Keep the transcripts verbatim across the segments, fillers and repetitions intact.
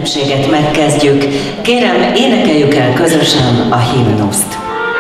ünnepséget megkezdjük. Kérem, énekeljük el közösen a himnuszt.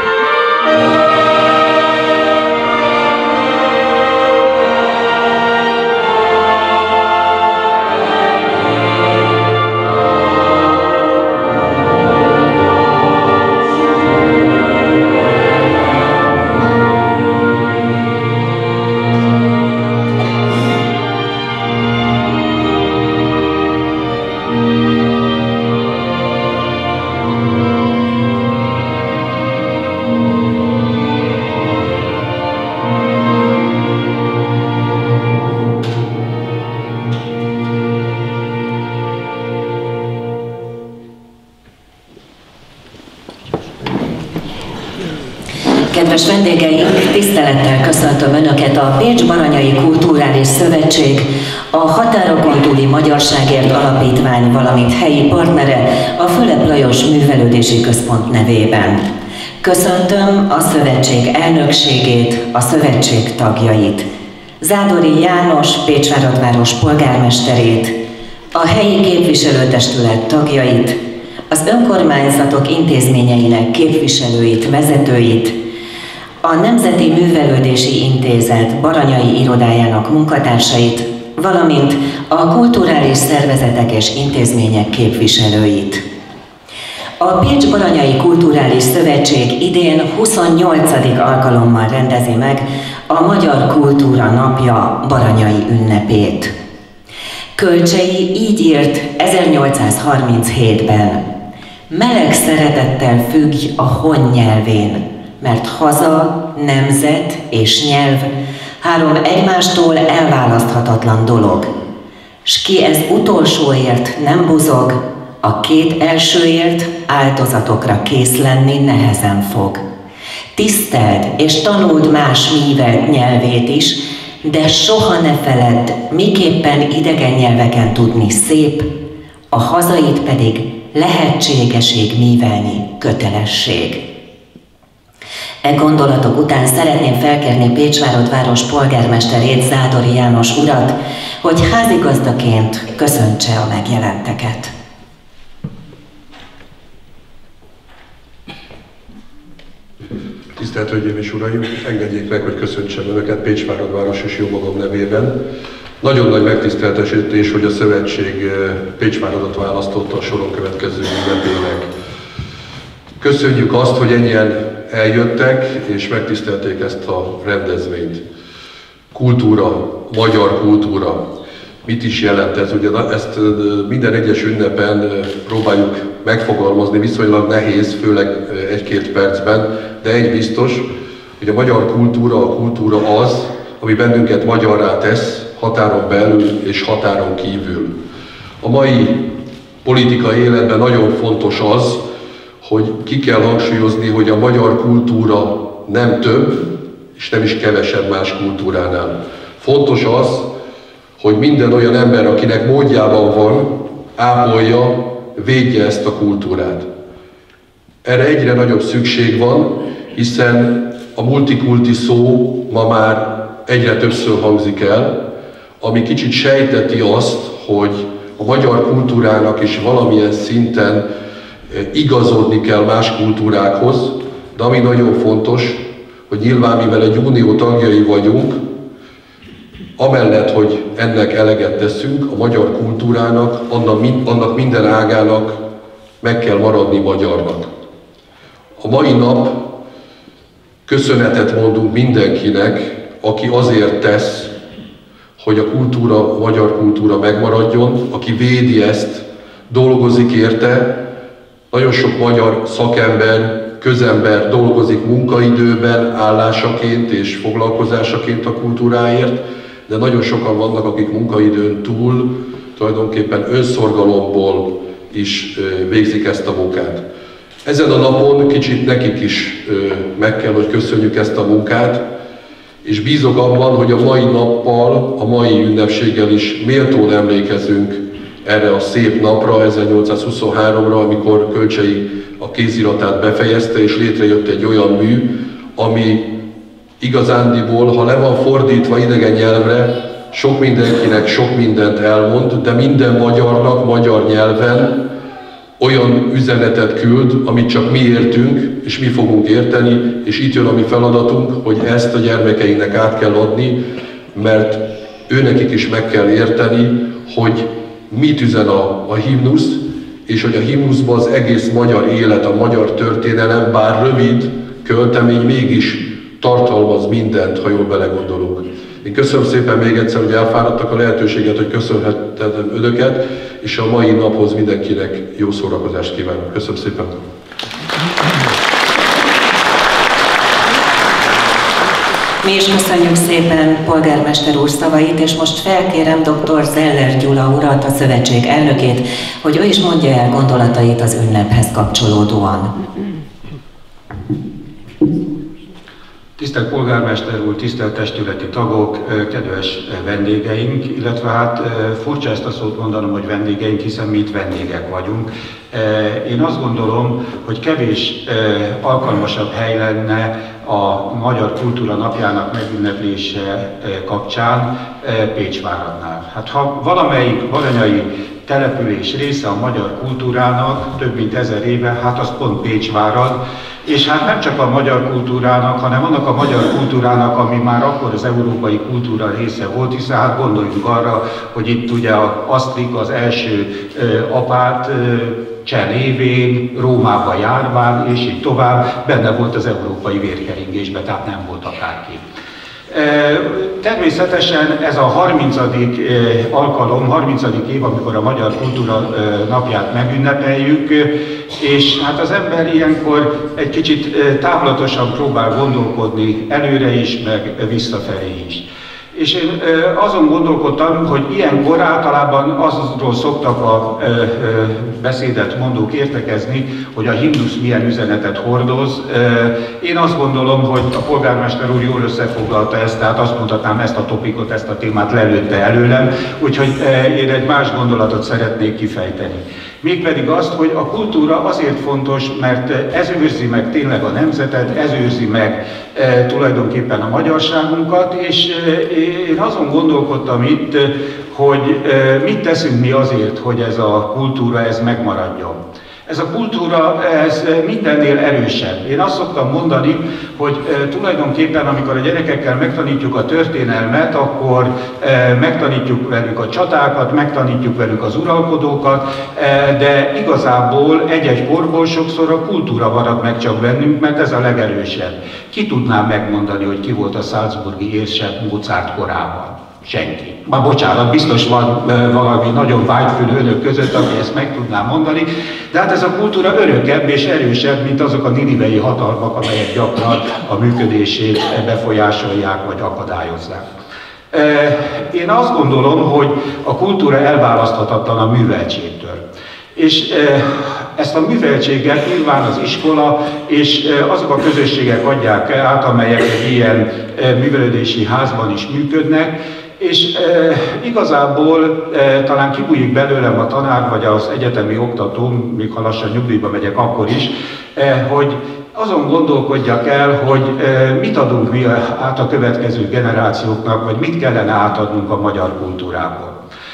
Kedves vendégeink, tisztelettel köszöntöm Önöket a Pécs-Baranyai Kulturális Szövetség, a Határokon túli Magyarságért Alapítvány, valamint helyi partnere, a Fülöp Lajos Művelődési Központ nevében. Köszöntöm a szövetség elnökségét, a szövetség tagjait, Zádori János Pécsvárad-város polgármesterét, a helyi képviselőtestület tagjait, az önkormányzatok intézményeinek képviselőit, vezetőit, a Nemzeti Művelődési Intézet baranyai irodájának munkatársait, valamint a kulturális szervezetek és intézmények képviselőit. A Pécs-Baranyai Kulturális Szövetség idén huszonnyolcadik alkalommal rendezi meg a Magyar Kultúra Napja baranyai ünnepét. Kölcsei így írt ezernyolcszázharminchétben: meleg szeretettel függj a hon nyelvén, mert haza, nemzet és nyelv három egymástól elválaszthatatlan dolog. S ki ez utolsóért nem buzog, a két elsőért áldozatokra kész lenni nehezen fog. Tiszteld és tanuld más művelt nyelvét is, de soha ne feledd, miképpen idegen nyelveken tudni szép, a hazait pedig lehetségeség mívelni kötelesség. E gondolatok után szeretném felkérni Pécsvárad város polgármesterét, Zádori János urat, hogy házigazdaként köszöntse a megjelenteket. Tisztelt Hölgyeim és Uraim, engedjék meg, hogy köszöntsem Önöket Pécsvárad város és jó magam nevében. Nagyon nagy megtiszteltetés, hogy a szövetség Pécsváradat választotta a soron következő ünnepének. Köszönjük azt, hogy ennyien eljöttek és megtisztelték ezt a rendezvényt. Kultúra, magyar kultúra. Mit is jelent ez? Ugye ezt minden egyes ünnepen próbáljuk megfogalmazni, viszonylag nehéz, főleg egy-két percben, de egy biztos, hogy a magyar kultúra, a kultúra az, ami bennünket magyarrá tesz, határon belül és határon kívül. A mai politikai életben nagyon fontos az, hogy ki kell hangsúlyozni, hogy a magyar kultúra nem több, és nem is kevesebb más kultúránál. Fontos az, hogy minden olyan ember, akinek módjában van, ápolja, védje ezt a kultúrát. Erre egyre nagyobb szükség van, hiszen a multikulti szó ma már egyre többször hangzik el, ami kicsit sejteti azt, hogy a magyar kultúrának is valamilyen szinten igazodni kell más kultúrákhoz, de ami nagyon fontos, hogy nyilván mivel egy unió tagjai vagyunk, amellett, hogy ennek eleget teszünk, a magyar kultúrának, annak, annak minden ágának meg kell maradni magyarnak. A mai nap köszönetet mondunk mindenkinek, aki azért tesz, hogy a kultúra, a magyar kultúra megmaradjon, aki védi ezt, dolgozik érte. Nagyon sok magyar szakember, közember dolgozik munkaidőben, állásaként és foglalkozásaként a kultúráért, de nagyon sokan vannak, akik munkaidőn túl tulajdonképpen önszorgalomból is végzik ezt a munkát. Ezen a napon kicsit nekik is meg kell, hogy köszönjük ezt a munkát, és bízok abban, hogy a mai nappal, a mai ünnepséggel is méltón emlékezünk erre a szép napra, ezernyolcszázhuszonháromra, amikor Kölcsei a kéziratát befejezte, és létrejött egy olyan mű, ami igazándiból, ha le van fordítva idegen nyelvre, sok mindenkinek sok mindent elmond, de minden magyarnak, magyar nyelven olyan üzenetet küld, amit csak mi értünk, és mi fogunk érteni, és itt jön a mi feladatunk, hogy ezt a gyermekeinknek át kell adni, mert őnekik is meg kell érteni, hogy mit üzen a, a himnusz, és hogy a himnuszban az egész magyar élet, a magyar történelem, bár rövid költemény, mégis tartalmaz mindent, ha jól belegondolunk. Én köszönöm szépen még egyszer, hogy elfáradtak a lehetőséget, hogy köszönhettem önöket, és a mai naphoz mindenkinek jó szórakozást kívánok. Köszönöm szépen! Mi is köszönjük szépen polgármester úr szavait, és most felkérem dr. Zeller Gyula urat, a szövetség elnökét, hogy ő is mondja el gondolatait az ünnephez kapcsolódóan. Tisztelt polgármester úr, tisztelt testületi tagok, kedves vendégeink, illetve hát furcsa ezt a szót mondanom, hogy vendégeink, hiszen mi itt vendégek vagyunk. Én azt gondolom, hogy kevés alkalmasabb hely lenne a Magyar Kultúra Napjának megünneplése kapcsán Pécsváradnál. Hát ha valamelyik baranyai település része a magyar kultúrának több mint ezer éve, hát az pont Pécsvárad, és hát nem csak a magyar kultúrának, hanem annak a magyar kultúrának, ami már akkor az európai kultúra része volt, hiszen hát gondoljunk arra, hogy itt ugye a Asztrik, az első ö, apát ö, cseh névén, Rómába járván, és így tovább, benne volt az európai vérkeringésbe, tehát nem volt akárki. Természetesen ez a harmincadik alkalom, harmincadik év, amikor a Magyar Kultúra Napját megünnepeljük, és hát az ember ilyenkor egy kicsit távlatosan próbál gondolkodni előre is, meg visszafelé is. És én azon gondolkodtam, hogy ilyenkor általában azról szoktak a beszédet mondók értekezni, hogy a himnusz milyen üzenetet hordoz. Én azt gondolom, hogy a polgármester úr jól összefoglalta ezt, tehát azt mondhatnám, ezt a topikot, ezt a témát lelőtte előlem, úgyhogy én egy más gondolatot szeretnék kifejteni. Mégpedig azt, hogy a kultúra azért fontos, mert ez őrzi meg tényleg a nemzetet, ez őrzi meg e, tulajdonképpen a magyarságunkat, és e, én azon gondolkodtam itt, hogy e, mit teszünk mi azért, hogy ez a kultúra ez megmaradjon. Ez a kultúra, ez mindennél erősebb. Én azt szoktam mondani, hogy e, tulajdonképpen amikor a gyerekekkel megtanítjuk a történelmet, akkor e, megtanítjuk velük a csatákat, megtanítjuk velük az uralkodókat, e, de igazából egy-egy korból sokszor a kultúra marad meg csak bennünk, mert ez a legerősebb. Ki tudná megmondani, hogy ki volt a salzburgi érsek Mozart korában? Senki. Ma bocsánat, biztos van e, valami nagyon vágyfülő önök között, aki ezt meg tudná mondani, de hát ez a kultúra örökebb és erősebb, mint azok a ninivei hatalmak, amelyek gyakran a működését befolyásolják vagy akadályozzák. E, én azt gondolom, hogy a kultúra elválaszthatatlan a műveltségtől. És e, ezt a műveltséget nyilván az iskola és e, azok a közösségek adják át, amelyek egy ilyen e, művelődési házban is működnek, és e, igazából e, talán kibújik belőlem a tanár vagy az egyetemi oktató, még ha lassan nyugdíjba megyek akkor is, e, hogy azon gondolkodjak el, hogy e, mit adunk mi át a következő generációknak, vagy mit kellene átadnunk a magyar kultúrából.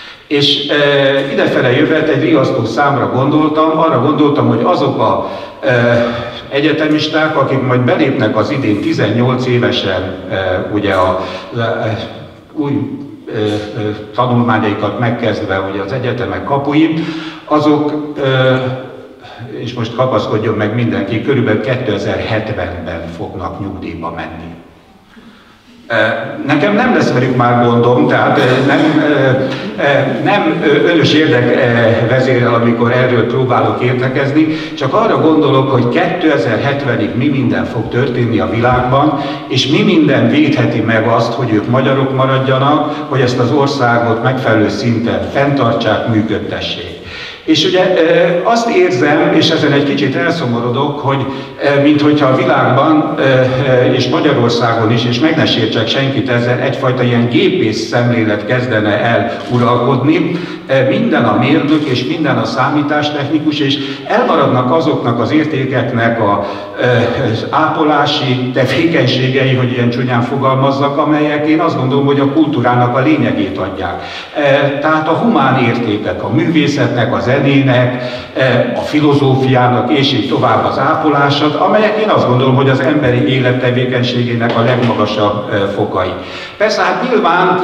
És e, idefele jövet egy riasztó számra gondoltam, arra gondoltam, hogy azok a e, egyetemisták, akik majd belépnek az idén tizennyolc évesen e, ugye a e, új e, e, tanulmányaikat megkezdve ugye az egyetemek kapuin, azok, e, és most kapaszkodjon meg mindenki, körülbelül kétezer-hetvenben fognak nyugdíjba menni. Nekem nem lesz velük már gondom, tehát nem, nem önös érdek vezérel, amikor erről próbálok értekezni, csak arra gondolok, hogy kétezer-hetvenig mi minden fog történni a világban, és mi minden védheti meg azt, hogy ők magyarok maradjanak, hogy ezt az országot megfelelő szinten fenntartsák, működtessék. És ugye azt érzem, és ezen egy kicsit elszomorodok, hogy minthogyha a világban és Magyarországon is, és meg ne sértsek senkit ezzel, egyfajta ilyen gépész szemlélet kezdene el uralkodni, minden a mérnök és minden a számítástechnikus, és elmaradnak azoknak az értékeknek a, az ápolási tevékenységei, hogy ilyen csúnyán fogalmazzak, amelyek én azt gondolom, hogy a kultúrának a lényegét adják. Tehát a humán értékek, a művészetnek, a zenének, a filozófiának és így tovább az ápolását, amelyek én azt gondolom, hogy az emberi élet tevékenységének a legmagasabb fokai. Persze, hát nyilván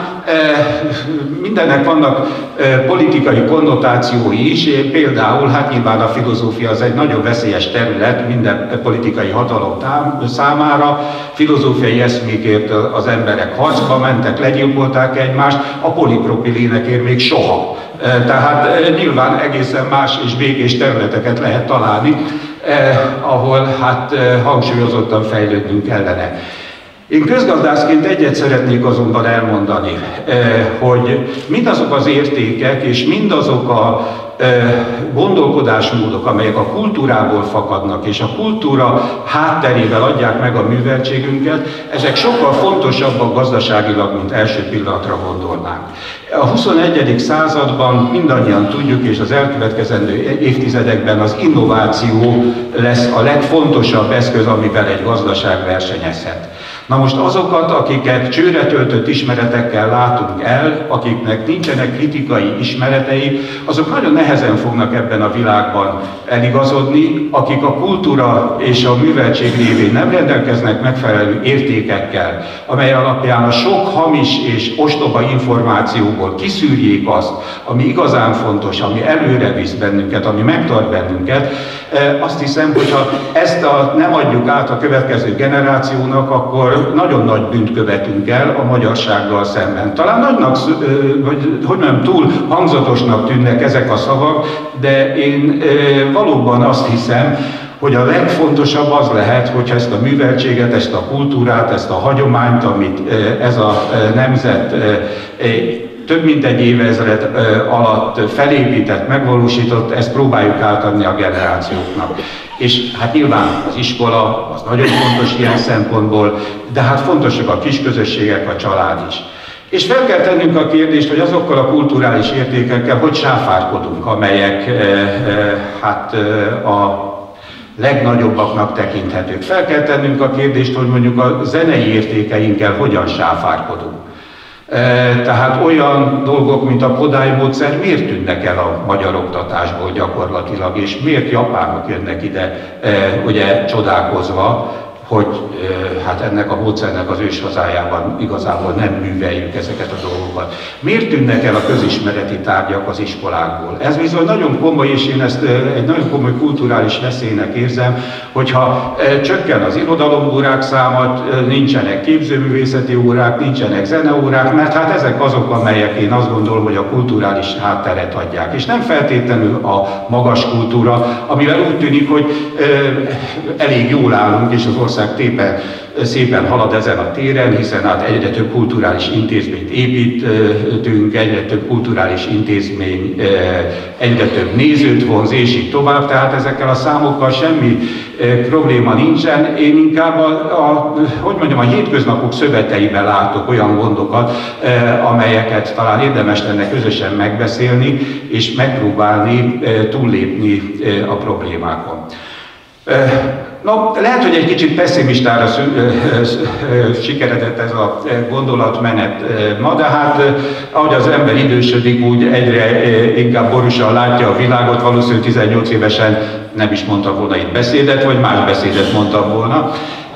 mindennek vannak politikai konnotációi is, például hát nyilván a filozófia az egy nagyon veszélyes terület minden politikai hatalom számára. Filozófiai eszmékért az emberek harcba mentek, legyilkolták egymást, a polipropilénekért még soha. Tehát nyilván egészen más és békés területeket lehet találni, eh, ahol hát eh, hangsúlyozottan fejlődnünk kellene. Én közgazdászként egyet szeretnék azonban elmondani, eh, hogy mindazok az értékek és mindazok a eh, gondolkodásmódok, amelyek a kultúrából fakadnak, és a kultúra hátterével adják meg a műveltségünket, ezek sokkal fontosabbak gazdaságilag, mint első pillanatra gondolnánk. A huszonegyedik században mindannyian tudjuk, és az elkövetkezendő évtizedekben az innováció lesz a legfontosabb eszköz, amivel egy gazdaság versenyezhet. Na most azokat, akiket csőre töltött ismeretekkel látunk el, akiknek nincsenek kritikai ismeretei, azok nagyon nehezen fognak ebben a világban eligazodni, akik a kultúra és a műveltség révén nem rendelkeznek megfelelő értékekkel, amely alapján a sok hamis és ostoba információból kiszűrjék azt, ami igazán fontos, ami előre visz bennünket, ami megtart bennünket. Azt hiszem, hogyha ezt a, nem adjuk át a következő generációnak, akkor nagyon nagy bűnt követünk el a magyarsággal szemben. Talán nagynak, vagy hogy nem túl hangzatosnak tűnnek ezek a szavak, de én valóban azt hiszem, hogy a legfontosabb az lehet, hogyha ezt a műveltséget, ezt a kultúrát, ezt a hagyományt, amit ez a nemzet több mint egy évezred alatt felépített, megvalósított, ezt próbáljuk átadni a generációknak. És hát nyilván az iskola az nagyon fontos ilyen szempontból, de hát fontosak a kisközösségek, a család is. És fel kell tennünk a kérdést, hogy azokkal a kulturális értékekkel hogy sáfárkodunk, amelyek hát a legnagyobbaknak tekinthetők. Fel kell tennünk a kérdést, hogy mondjuk a zenei értékeinkkel hogyan sáfárkodunk. Tehát olyan dolgok, mint a Kodály módszer miért tűnnek el a magyar oktatásból gyakorlatilag, és miért japánok jönnek ide ugye csodálkozva, hogy hát ennek a módszernek az őshazájában igazából nem műveljük ezeket a dolgokat. Miért tűnnek el a közismereti tárgyak az iskolákból? Ez bizony nagyon komoly, és én ezt egy nagyon komoly kulturális veszélynek érzem, hogyha csökken az irodalomórák száma, nincsenek képzőművészeti órák, nincsenek zeneórák, mert hát ezek azok, amelyek én azt gondolom, hogy a kulturális hátteret adják. És nem feltétlenül a magas kultúra, amivel úgy tűnik, hogy elég jól állunk, és az ország tépen szépen halad ezen a téren, hiszen hát egyre több kulturális intézményt építünk, egyre több kulturális intézmény, egyre több nézőt vonz, és így tovább, tehát ezekkel a számokkal semmi probléma nincsen. Én inkább a, a, hogy mondjam, a hétköznapok szöveteiben látok olyan gondokat, amelyeket talán érdemes lenne közösen megbeszélni, és megpróbálni túllépni a problémákon. No, lehet, hogy egy kicsit pessimistára sikeredett ez a gondolatmenet ma, de hát ahogy az ember idősödik, úgy egyre inkább borúsan látja a világot, valószínűleg tizennyolc évesen nem is mondtam volna itt beszédet, vagy más beszédet mondtam volna.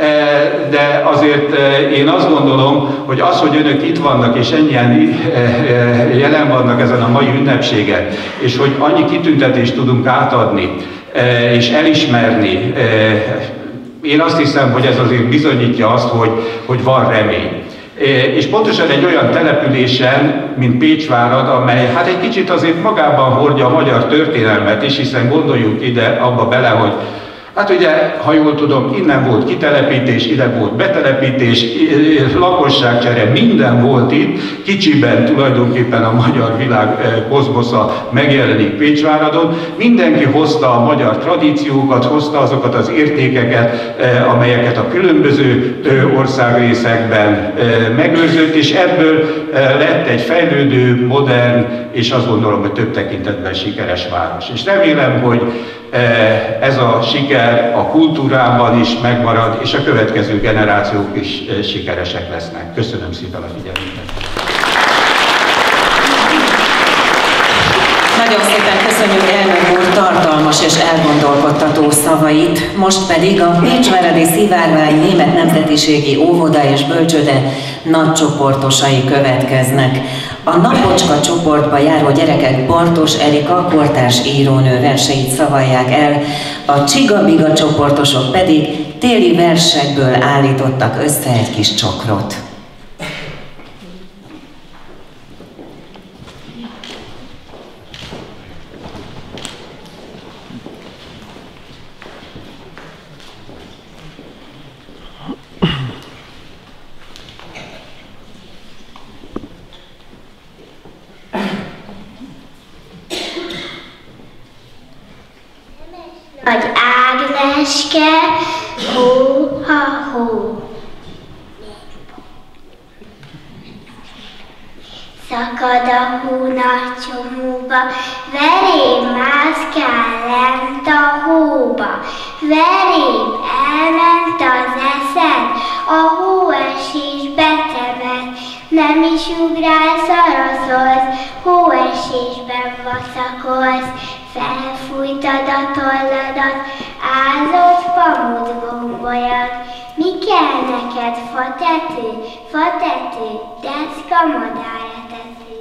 De azért én azt gondolom, hogy az, hogy önök itt vannak és ennyien jelen vannak ezen a mai ünnepségen, és hogy annyi kitüntetést tudunk átadni, és elismerni, én azt hiszem, hogy ez azért bizonyítja azt, hogy, hogy van remény. És pontosan egy olyan településen, mint Pécsvárad, amely hát egy kicsit azért magában hordja a magyar történelmet is, hiszen gondoljunk ide abba bele, hogy Hát ugye, ha jól tudom, innen volt kitelepítés, ide volt betelepítés, lakosságcsere, minden volt itt. Kicsiben tulajdonképpen a magyar világ kozmosza megjelenik Pécsváradon. Mindenki hozta a magyar tradíciókat, hozta azokat az értékeket, amelyeket a különböző országrészekben megőrzött, és ebből lett egy fejlődő, modern, és azt gondolom, hogy több tekintetben sikeres város. És remélem, hogy ez a siker a kultúrában is megmarad, és a következő generációk is sikeresek lesznek. Köszönöm szépen a figyelmüket! Nagyon szépen köszönjük elnök úr tartalmas és elgondolkodtató szavait, most pedig a Pécsváradi Szivárvány Német Nemzetiségi Óvoda és Bölcsőde nagycsoportosai következnek. A Napocska csoportba járó gyerekek Bartos Erika kortárs írónő verseit szavalják el, a Csiga-Biga csoportosok pedig téli versekből állítottak össze egy kis csokrot. Nagy Ágneske, hó-ha-hó. Szakad a hó nagy csomóba, verém mászkál lent a hóba. Verém elment az eszed, a hóesés betemet. Nem is ugrálsz, araszolsz, hóesésben vaszakolsz. Felfújtad a tolladat, ázott pamut gombolyag. Mi kell neked, fatető, fatető, deszka madáretető?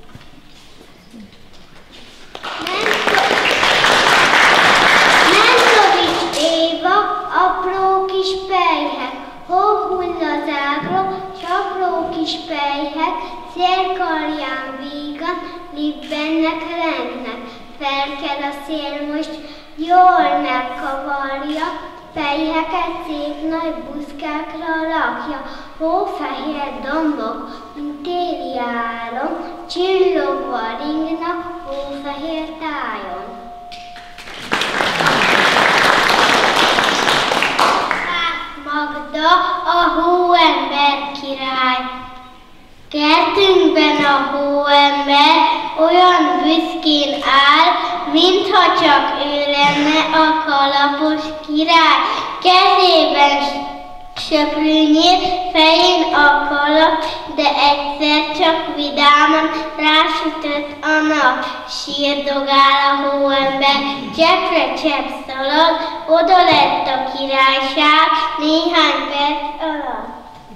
Mentovics Éva, apró kis pelyhek, hol hull az ágról, s apró kis pelyhek, szélkarján vígan, libbennek, rengnek. Felkel a szél most, jól megkavarja, pelyheket szép nagy buszkákra rakja. Hófehér dombok, mint téli álom, csillogva ringnak hófehér tájon. Magda, a hóember király. Kertünkben a hóember olyan büszkén áll, mintha csak ő lenne a kalapos király. Kezében söprűnyír, fején a kalap, de egyszer csak vidáman rásütött a nap. Sírdogál a hóember, cseppre csepp szalad, oda lett a királyság néhány perc alatt.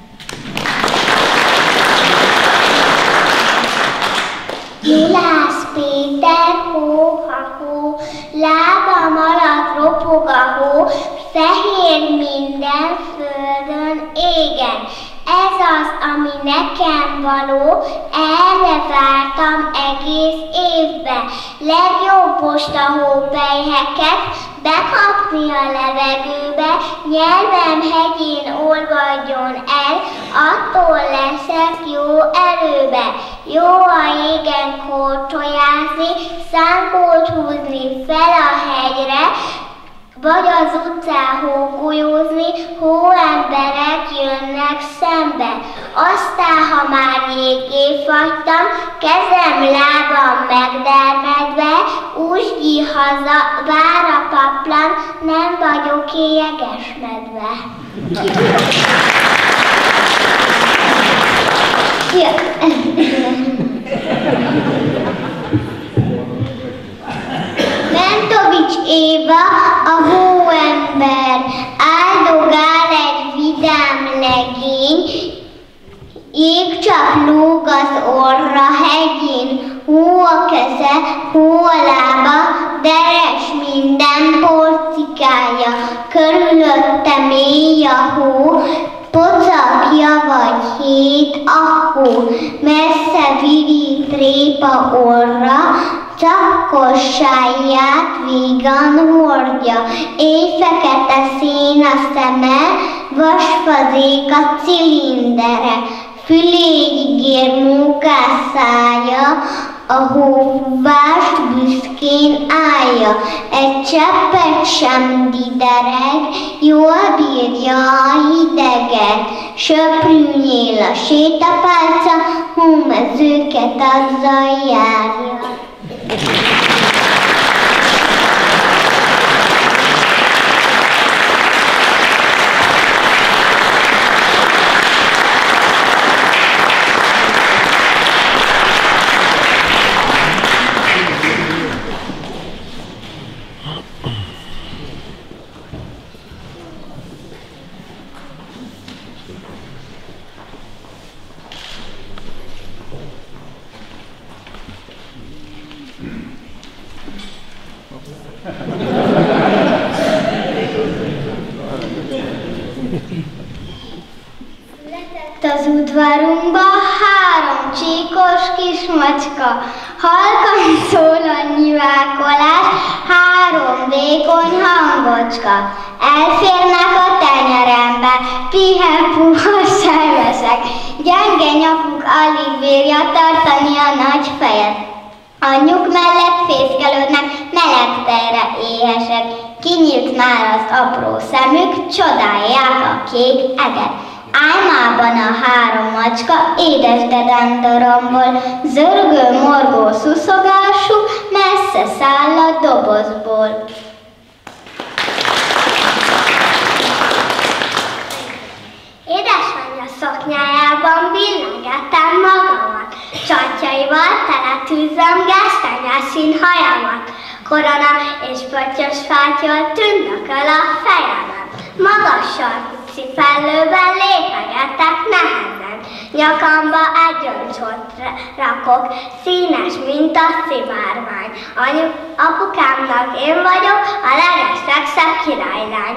Julász Péter, hó-ha-hó, lábam alatt ropog a hó, fehér minden földön égen. Ez az, ami nekem való, erre vártam egész évben. Legjobb most a hópelyheket bekapni a levegőbe, nyelvem hegyén olvadjon el, attól leszek jó erőbe. Jó a jégen korcsolyázni, szánkót húzni fel a hegyre, vagy az utcán hógolyózni, hóemberek jönnek szembe. Aztán, ha már jéggé fagytam, kezem, lábam megdermedve, úsgyi haza, vár a paplan, nem vagyok jeges medve. Mentovics Éva, a hóember, áldogál egy vidám legény, jég csak lóg az orra hegyén, hó a keze, hó a lába, deres minden porcikája, körülötte mély a hó, pocakja vagy hét a hó, messze virít répa orra, csak kossáját vígan hordja, éjfekete szín a szeme, vasfazék a cilindere, füléig ér mókás szája, a hófúvást büszkén állja, egy cseppet sem didereg, jól bírja a hideget, söprűnyél a sétapálca, hómezőket azzal járja. Az udvarunkba három csíkos kis macska, halkan szól a nyivákolás, három vékony hangocska. Elférnek a tenyerembe, pihen-puha szemesek, gyenge nyakuk alig bírja tartani a nagy fejet. Anyjuk mellett fészkelődnek, meleg tejre éhesek, kinyílt már az apró szemük, csodálják a kék eget. Álmában a három macska édes dedendoromból, zörgő, morgó szuszogású, messze száll a dobozból. Édesanyja szoknyájában billengettem magamat, csatjaival teletűzzöm gesztenyeszín hajamat, korona és pöttyös fátyol tűnök el a fejemen, magas sarkú cipellőben lépegetek nehezen, nyakamba egy öncsot rakok, színes, mint a szivárvány. Anyu, apukámnak én vagyok a legeslegszebb királylány.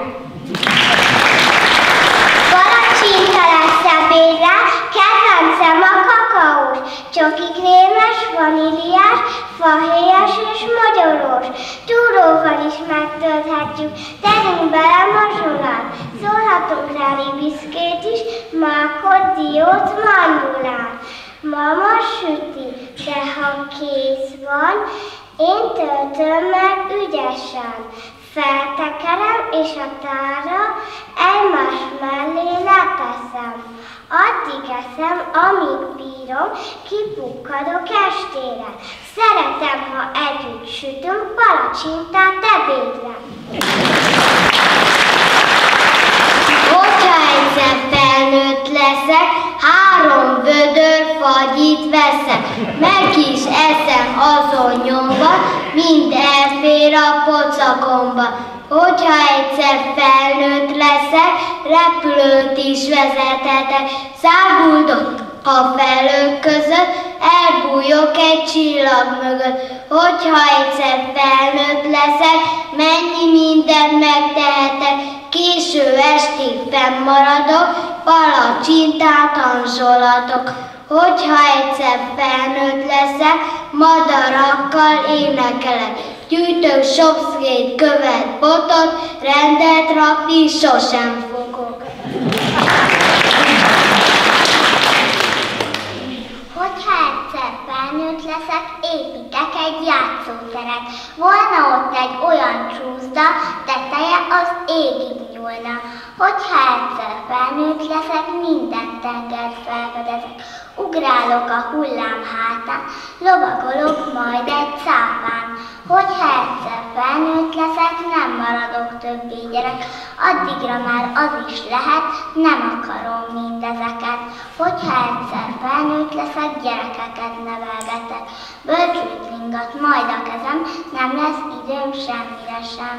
Palacsinta lesz ebédre, kedvencem a kakaós, csoki krémes, vaníliás, fahéjas és magyarós. Túróval is megtölthetjük, tegyünk bele mazsolát, szólhatunk ráni biszkét is, mákot, diót, mandulát. Mama süti, de ha kész van, én töltöm meg ügyesen. Feltekerem és a tálra egymás mellé leteszem. Addig eszem, amíg bírom, kipukkadok estére. Szeretem, ha együtt sütünk palacsintát ebédre. Hogyha egyszer felnőtt leszek, három vödör fagyit veszek, meg is eszem azon nyomban, mind elfér a pocakomba. Hogyha egyszer felnőtt leszek, repülőt is vezethetek, száguldok a felők között, elbújok egy csillag mögött. Hogyha egyszer felnőtt leszek, mennyi mindent megtehetek, késő estig fennmaradok, palacsintát anzsolatok. Hogyha egyszer felnőtt leszek, madarakkal énekelek, gyűjtök sopszkét, követ, botot, rendet rakni sosem fogok. Hogyha egyszer felnőtt leszek, építek egy játszóteret. Volna ott egy olyan csúszda, teteje az égig nyúlna. Hogyha egyszer felnőtt leszek, minden tengert felfedezek. Ugrálok a hullám hátán, lovagolok majd egy cápán. Hogyha egyszer felnőtt leszek, nem maradok többé gyerek, addigra már az is lehet, nem akarom mindezeket. Hogyha egyszer felnőtt leszek, gyerekeket nevelgetek, bölcsőt ringat majd a kezem, nem lesz időm semmire sem.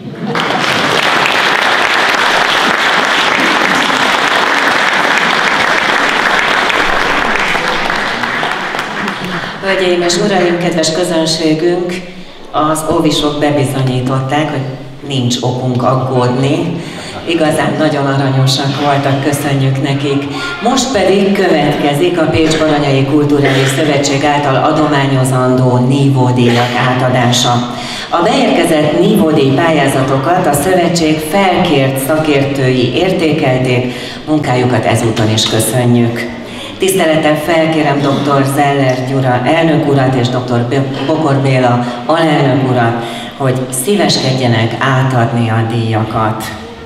Hölgyeim és uraim, kedves közönségünk, az óvisok bebizonyították, hogy nincs okunk aggódni, Igazán nagyon aranyosak voltak, köszönjük nekik. Most pedig következik a Pécs-Baranyai Kulturális Szövetség által adományozandó nívódíjak átadása. A beérkezett nívódíj pályázatokat a szövetség felkért szakértői értékelték, munkájukat ezúton is köszönjük. Tisztelettel felkérem dr. Zeller Gyura elnök urat és dr. Bokor Béla alelnök urat, hogy szíveskedjenek átadni a díjakat.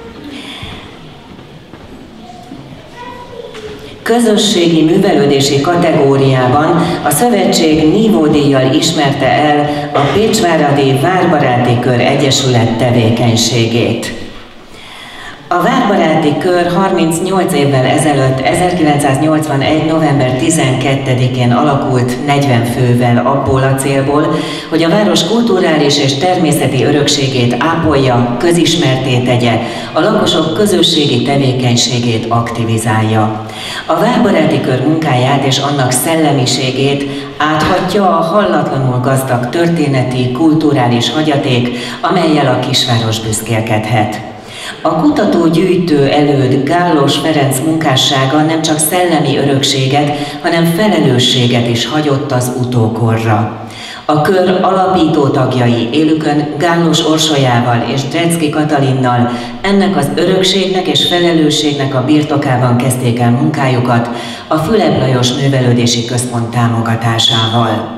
Közösségi művelődési kategóriában a szövetség nívódíjjal ismerte el a Pécsváradi Várbaráti Kör Egyesület tevékenységét. A Várbaráti Kör harmincnyolc évvel ezelőtt, ezerkilencszáznyolcvanegy. november tizenkettedikén alakult negyven fővel abból a célból, hogy a város kulturális és természeti örökségét ápolja, közismertté tegye, a lakosok közösségi tevékenységét aktivizálja. A Várbaráti Kör munkáját és annak szellemiségét áthatja a hallatlanul gazdag történeti, kulturális hagyaték, amellyel a kisváros büszkélkedhet. A kutató-gyűjtő előd Gállos Ferenc munkássága nem csak szellemi örökséget, hanem felelősséget is hagyott az utókorra. A kör alapító tagjai élükön Gállos Orsolyával és Drecki Katalinnal ennek az örökségnek és felelősségnek a birtokában kezdték el munkájukat a Fülep Lajos Művelődési Központ támogatásával.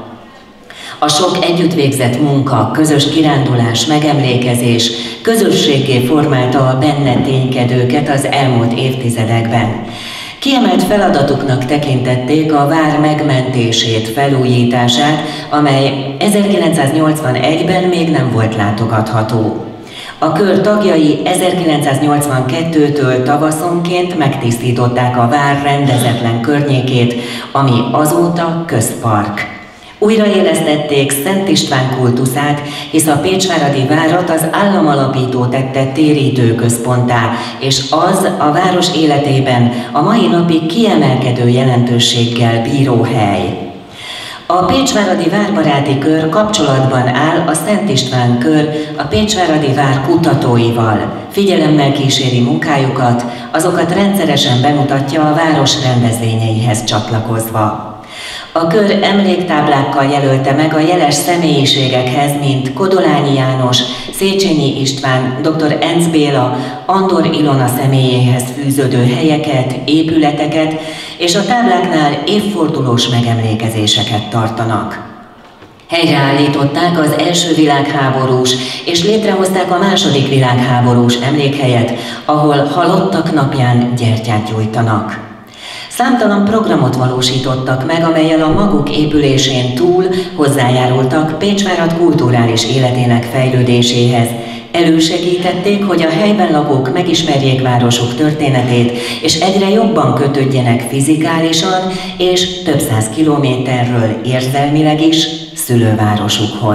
A sok együtt végzett munka, közös kirándulás, megemlékezés közösséggé formálta a benne ténykedőket az elmúlt évtizedekben. Kiemelt feladatuknak tekintették a vár megmentését, felújítását, amely ezerkilencszáznyolcvanegyben még nem volt látogatható. A kör tagjai ezerkilencszáznyolcvankettőtől tavaszonként megtisztították a vár rendezetlen környékét, ami azóta közpark. Újraélesztették Szent István kultuszát, hisz a Pécsváradi várat az államalapító tette térítőközponttá, és az a város életében a mai napig kiemelkedő jelentőséggel bíró hely. A Pécsváradi Várbaráti Kör kapcsolatban áll a Szent István Kör a Pécsváradi Vár kutatóival, figyelemmel kíséri munkájukat, azokat rendszeresen bemutatja a város rendezvényeihez csatlakozva. A kör emléktáblákkal jelölte meg a jeles személyiségekhez, mint Kodolányi János, Széchenyi István, dr. Enz Béla, Andor Ilona személyéhez fűződő helyeket, épületeket, és a tábláknál évfordulós megemlékezéseket tartanak. Helyreállították az első világháborús és létrehozták a második világháborús emlékhelyet, ahol halottak napján gyertyát gyújtanak. Számtalan programot valósítottak meg, amellyel a maguk épülésén túl hozzájárultak Pécsvárad kulturális életének fejlődéséhez. Elősegítették, hogy a helyben lakók megismerjék városuk történetét, és egyre jobban kötődjenek fizikálisan és több száz kilométerről érzelmileg is szülővárosukhoz.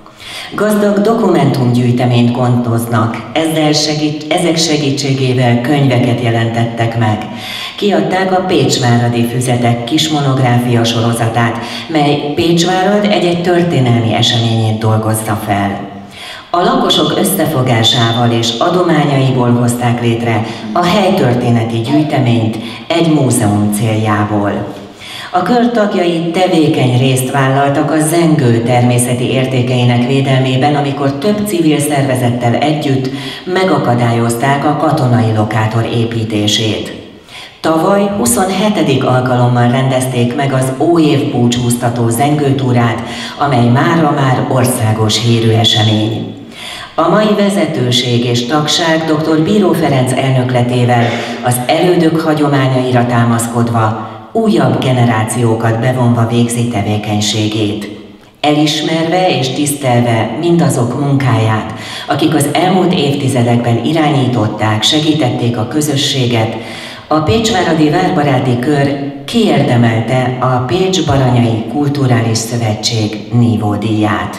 Gazdag dokumentumgyűjteményt gondoznak, ezzel segít, ezek segítségével könyveket jelentettek meg. Kiadták a Pécsváradi Füzetek kis monográfia sorozatát, mely Pécsvárad egy-egy történelmi eseményét dolgozza fel. A lakosok összefogásával és adományaiból hozták létre a helytörténeti gyűjteményt egy múzeum céljából. A kör tagjai tevékeny részt vállaltak a zengő természeti értékeinek védelmében, amikor több civil szervezettel együtt megakadályozták a katonai lokátor építését. Tavaly huszonhetedik alkalommal rendezték meg az óév búcsúztató zengőtúrát, amely mára már országos hírű esemény. A mai vezetőség és tagság dr. Bíró Ferenc elnökletével az elődök hagyományaira támaszkodva újabb generációkat bevonva végzi tevékenységét. Elismerve és tisztelve mindazok munkáját, akik az elmúlt évtizedekben irányították, segítették a közösséget, a Pécsváradi Várbaráti Kör kiérdemelte a Pécs-Baranyai Kulturális Szövetség nívódíját.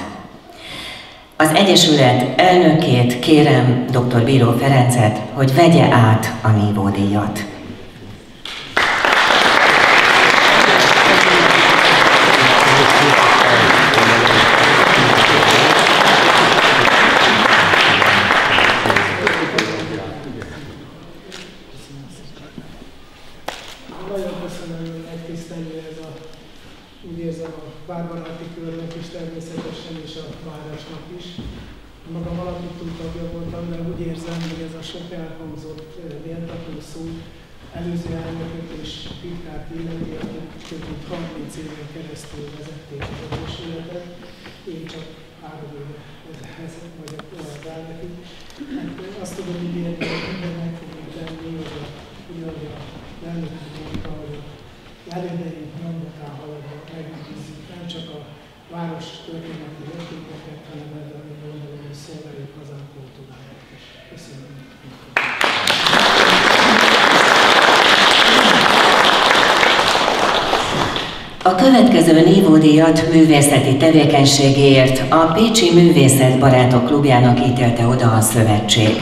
Az Egyesület elnökét kérem, dr. Bíró Ferencet, hogy vegye át a nívódíjat. nagyon köszönöm, hogy megtisztelő ez a, úgy érzem, a párbaráti körnek is természetesen, és a városnak is. Magam alapító tagja voltam, de úgy érzem, hogy ez a sok elhangzott méltató szó előző elnököt és Titkát illeti, akik több mint harminc éven keresztül vezették az egyesületet. Én csak három éve ehhez vagyok rá nekik. Hát azt tudom ígérni, hogy meg fogjuk tenni, hogy a, ugyanúgy a elnökünk mondta, hogy a jelenlegi nyomdatán haladva megidézzük nem csak a város történeti értékeket, hanem ebben a gondolom, hogy szolgáljuk hazánk kultúráját is. Köszönöm. A következő nívódíjat művészeti tevékenységéért a Pécsi Művészetbarátok Klubjának ítélte oda a szövetség.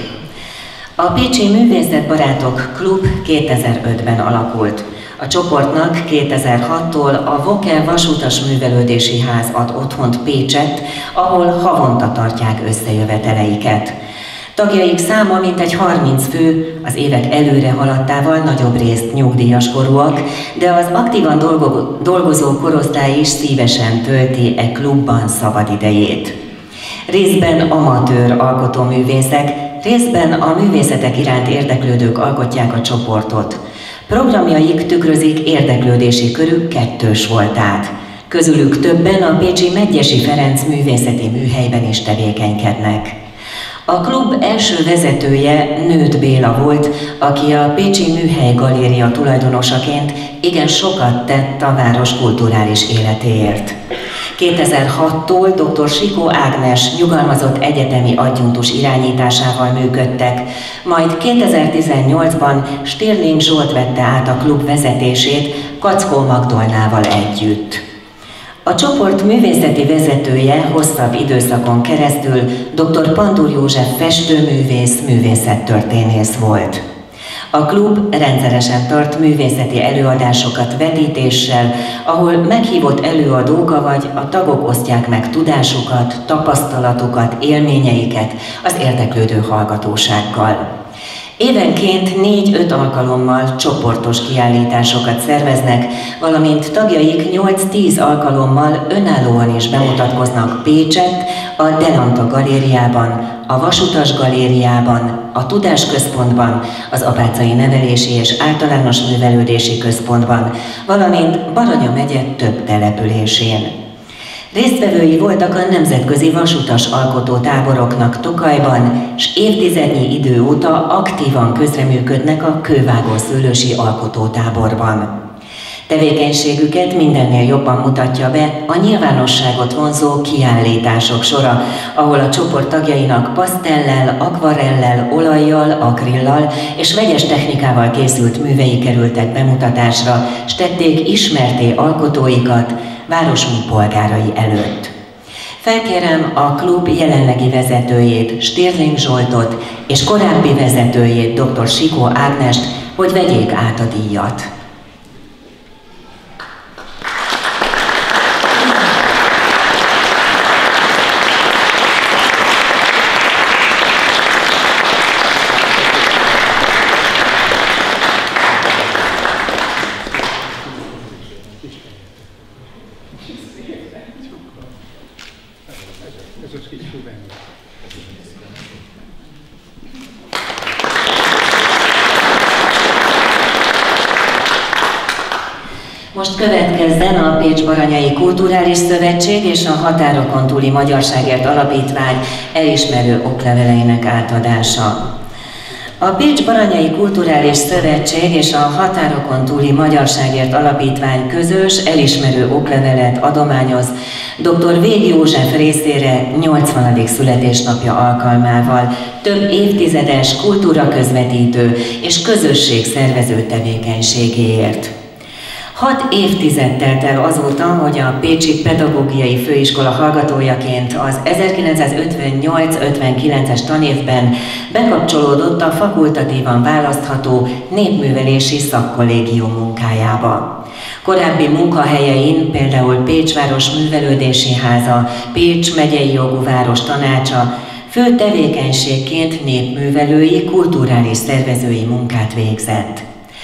A Pécsi Művészetbarátok Klub kétezer-ötben alakult. A csoportnak kétezer-hattól a Voke Vasutas Művelődési Ház ad otthont Pécsett, ahol havonta tartják összejöveteleiket. Tagjaik száma mintegy harminc fő, az évek előre haladtával nagyobb részt nyugdíjas korúak, de az aktívan dolgozó korosztály is szívesen tölti e klubban szabadidejét. Részben amatőr alkotóművészek, részben a művészetek iránt érdeklődők alkotják a csoportot. Programjaik tükrözik érdeklődési körük kettős voltát. Közülük többen a pécsi Medgyessy Ferenc művészeti műhelyben is tevékenykednek. A klub első vezetője Nőth Béla volt, aki a Pécsi Műhely Galéria tulajdonosaként igen sokat tett a város kulturális életéért. kétezer-hattól dr. Sikó Ágnes nyugalmazott egyetemi adjunktus irányításával működtek, majd kétezer-tizennyolcban Stirling Zsolt vette át a klub vezetését Kackó Magdolnával együtt. A csoport művészeti vezetője hosszabb időszakon keresztül dr. Pandur József festőművész, művészettörténész volt. A klub rendszeresen tart művészeti előadásokat vetítéssel, ahol meghívott előadók vagy a tagok osztják meg tudásukat, tapasztalatukat, élményeiket az érdeklődő hallgatósággal. Évenként négy-öt alkalommal csoportos kiállításokat szerveznek, valamint tagjaik nyolc-tíz alkalommal önállóan is bemutatkoznak Pécsett, a Delanta Galériában, a Vasutas Galériában, a Tudásközpontban, az Apáczai Nevelési és Általános Művelődési Központban, valamint Baranya megye több településén. Résztvevői voltak a nemzetközi vasutas alkotótáboroknak Tokajban, s évtizednyi idő óta aktívan közreműködnek a Kővágó-Szőlősi alkotótáborban. Tevékenységüket mindennél jobban mutatja be a nyilvánosságot vonzó kiállítások sora, ahol a csoport tagjainak pasztellel, akvarellel, olajjal, akrillal és vegyes technikával készült művei kerültek bemutatásra, s tették ismerté alkotóikat városunk polgárai előtt. Felkérem a klub jelenlegi vezetőjét, Stirling Zsoltot, és korábbi vezetőjét, dr. Sikó Ágnest, hogy vegyék át a díjat. Most következzen a Pécs-Baranyai Kulturális Szövetség és a Határokon túli Magyarságért Alapítvány elismerő okleveleinek átadása. A Pécs-Baranyai Kulturális Szövetség és a Határokon túli Magyarságért Alapítvány közös elismerő oklevelet adományoz dr. Vég József részére nyolcvanadik születésnapja alkalmával több évtizedes kultúraközvetítő és közösségszervező tevékenységéért. Hat évtized telt el azóta, hogy a Pécsi Pedagógiai Főiskola hallgatójaként az ezerkilencszázötvennyolc ötvenkilences tanévben bekapcsolódott a fakultatívan választható népművelési szakkollégium munkájába. Korábbi munkahelyein például Pécs város művelődési háza, Pécs megyei jogú város tanácsa, fő tevékenységként népművelői, kulturális szervezői munkát végzett.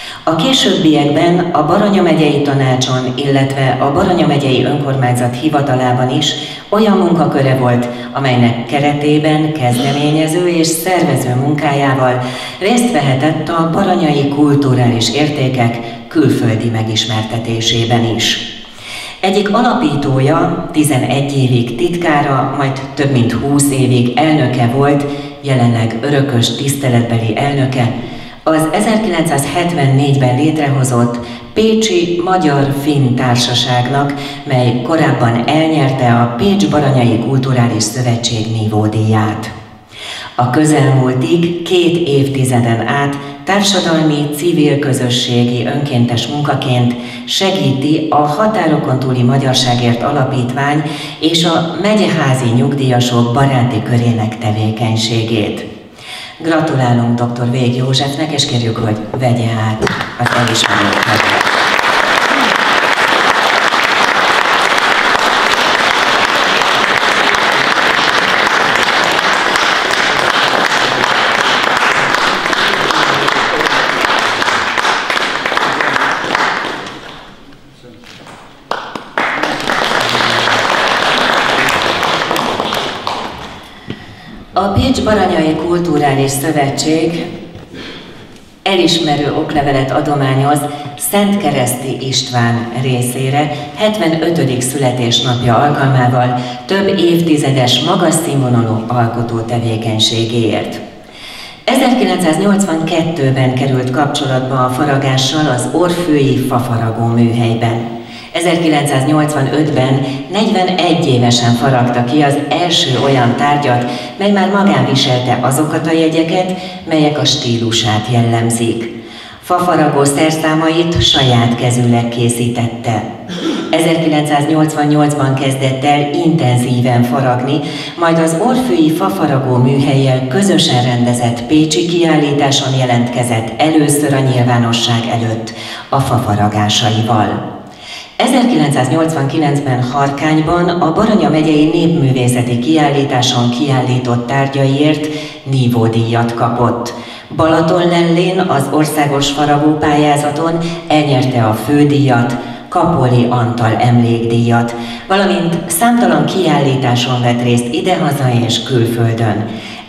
A későbbiekben a Baranya megyei tanácson, illetve a Baranya megyei önkormányzat hivatalában is olyan munkaköre volt, amelynek keretében kezdeményező és szervező munkájával részt vehetett a baranyai kulturális értékek külföldi megismertetésében is. Egyik alapítója, tizenegy évig titkára, majd több mint húsz évig elnöke volt, jelenleg örökös tiszteletbeli elnöke, az ezerkilencszázhetvennégyben létrehozott Pécsi Magyar-Finn Társaságnak, mely korábban elnyerte a Pécs-Baranyai Kulturális Szövetség nívódíját. A közelmúltig két évtizeden át társadalmi, civil közösségi önkéntes munkaként segíti a Határokon túli Magyarságért Alapítvány és a megyeházi nyugdíjasok baráti körének tevékenységét. Gratulálunk dr. Vég Józsefnek, és kérjük, hogy vegye át az elismerőt. A Pécs-Baranyai Kulturális Szövetség elismerő oklevelet adományoz Szentkereszti István részére hetvenötödik születésnapja alkalmával több évtizedes magas színvonalú alkotó tevékenységéért. ezerkilencszáznyolcvankettőben került kapcsolatba a faragással az Orfői Fafaragó műhelyben. ezerkilencszáznyolcvanötben negyvenegy évesen faragta ki az első olyan tárgyat, mely már magán viselte azokat a jegyeket, melyek a stílusát jellemzik. Fafaragó szerszámait saját kezűleg készítette. ezerkilencszáznyolcvannyolcban kezdett el intenzíven faragni, majd az Orfői Fafaragó műhellyel közösen rendezett pécsi kiállításon jelentkezett először a nyilvánosság előtt a fafaragásaival. ezerkilencszáznyolcvankilencben Harkányban a Baranya megyei népművészeti kiállításon kiállított tárgyaiért nívódíjat kapott. Balatonlellén az országos faragópályázaton elnyerte a fődíjat, Kapoli Antal emlékdíjat, valamint számtalan kiállításon vett részt idehaza és külföldön.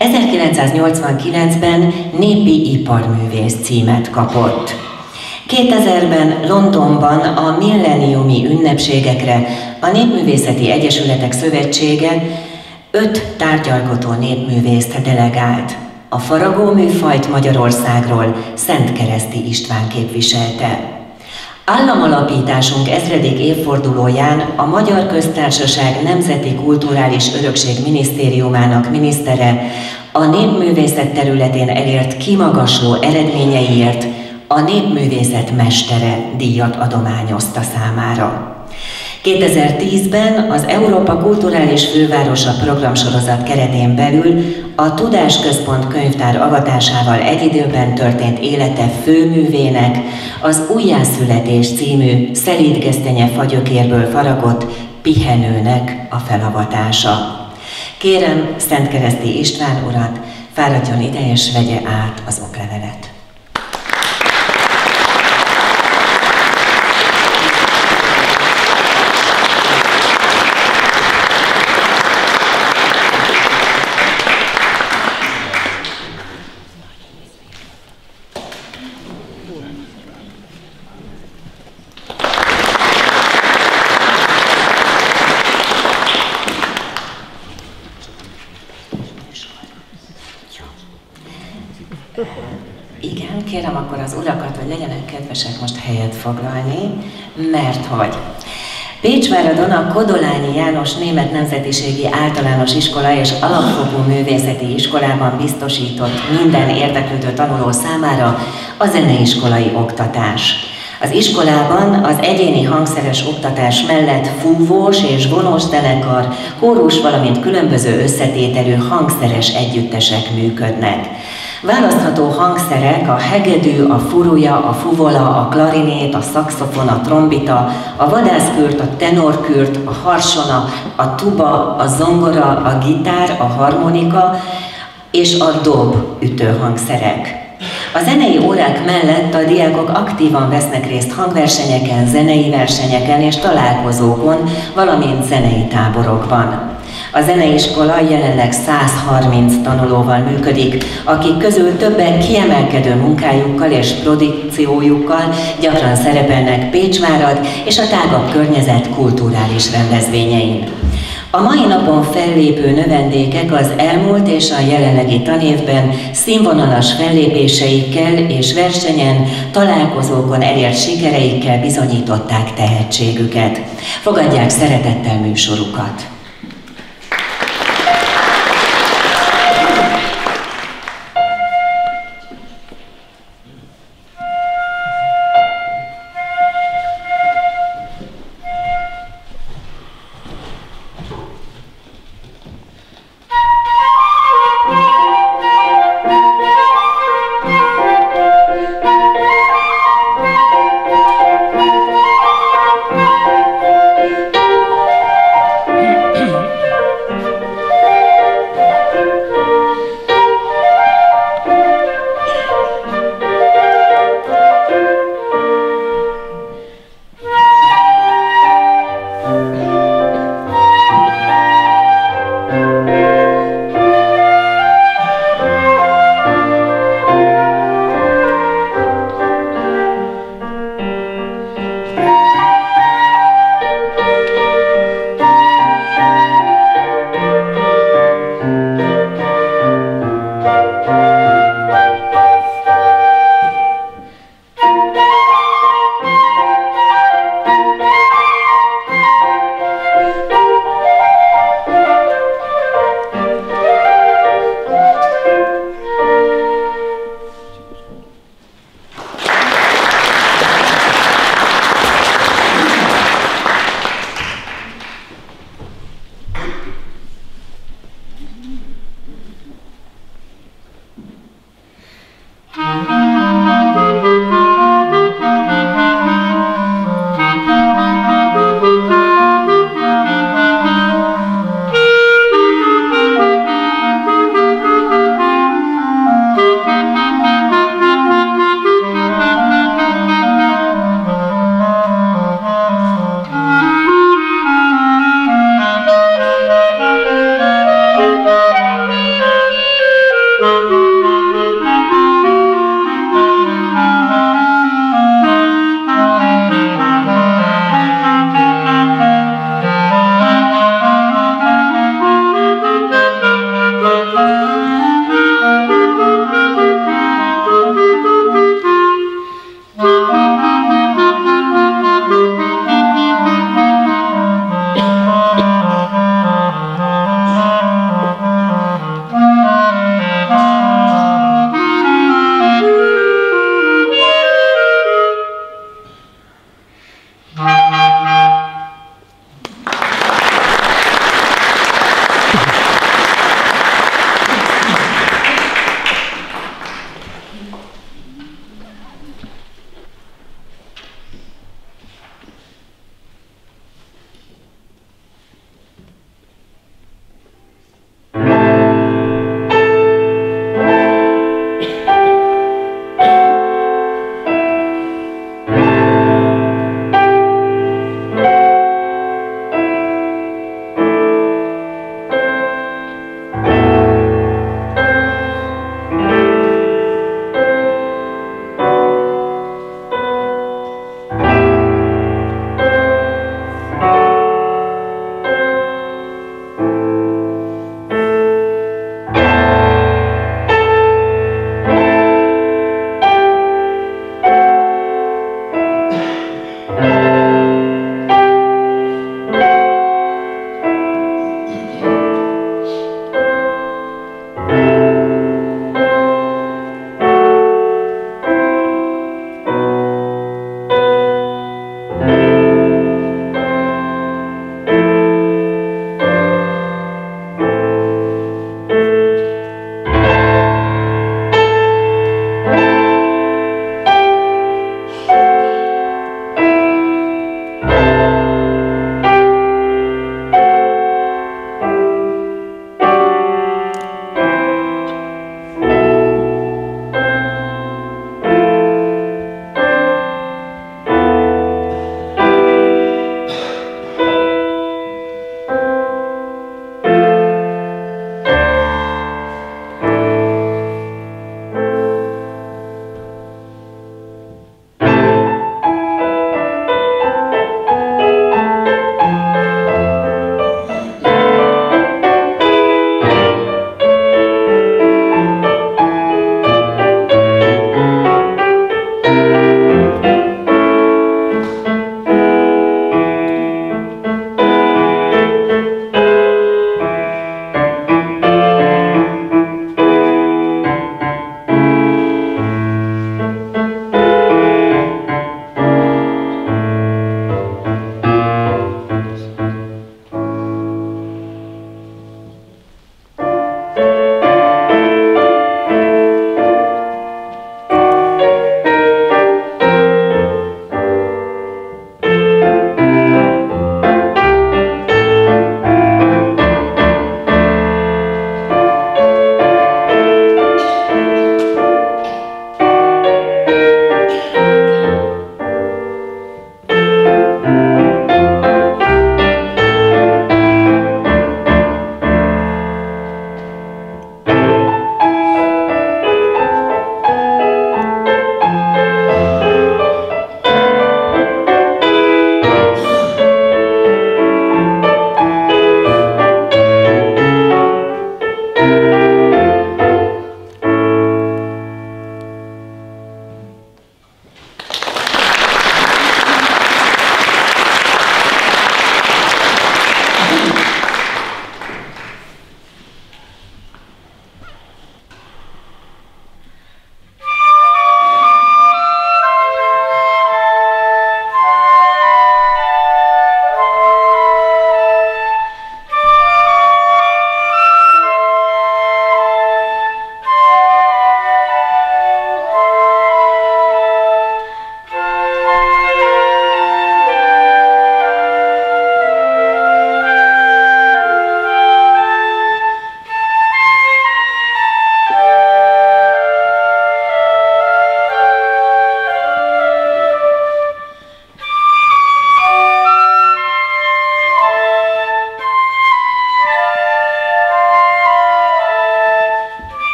ezerkilencszáznyolcvankilencben népi iparművész címet kapott. kétezerben Londonban a milleniumi ünnepségekre a Népművészeti Egyesületek Szövetsége öt tárgyalkotó népművészt delegált. A faragó műfajt Magyarországról Szentkereszti István képviselte. Államalapításunk ezredik évfordulóján a Magyar Köztársaság Nemzeti Kulturális Örökség Minisztériumának minisztere a népművészet területén elért kimagasló eredményeiért a népművészet mestere díjat adományozta számára. kétezer-tízben az Európa Kulturális Fővárosa programsorozat keretén belül a Tudásközpont könyvtár avatásával egy időben történt élete főművének, az Újjászületés című szelídgesztenye fagyökérből faragott pihenőnek a felavatása. Kérem Szentkereszti István urat, fáradjon ide és vegye át az oklevelet. Igen, kérem akkor az urakat, hogy legyenek kedvesek most helyet foglalni, mert hogy Pécsváradon a Kodolányi János Német Nemzetiségi Általános Iskola és Alapfokú Művészeti Iskolában biztosított minden érdeklődő tanuló számára a zeneiskolai oktatás. Az iskolában az egyéni hangszeres oktatás mellett fúvós és vonós zenekar, kórus, valamint különböző összetételű hangszeres együttesek működnek. Választható hangszerek a hegedű, a furuja, a fuvola, a klarinét, a szaxofon, a trombita, a vadászkürt, a tenorkürt, a harsona, a tuba, a zongora, a gitár, a harmonika és a dob ütőhangszerek. A zenei órák mellett a diákok aktívan vesznek részt hangversenyeken, zenei versenyeken és találkozókon, valamint zenei táborokban. A zeneiskola jelenleg száz harminc tanulóval működik, akik közül többen kiemelkedő munkájukkal és produkciójukkal gyakran szerepelnek Pécsvárad és a tágabb környezet kulturális rendezvényein. A mai napon fellépő növendékek az elmúlt és a jelenlegi tanévben színvonalas fellépéseikkel és versenyen, találkozókon elért sikereikkel bizonyították tehetségüket. Fogadják szeretettel műsorukat!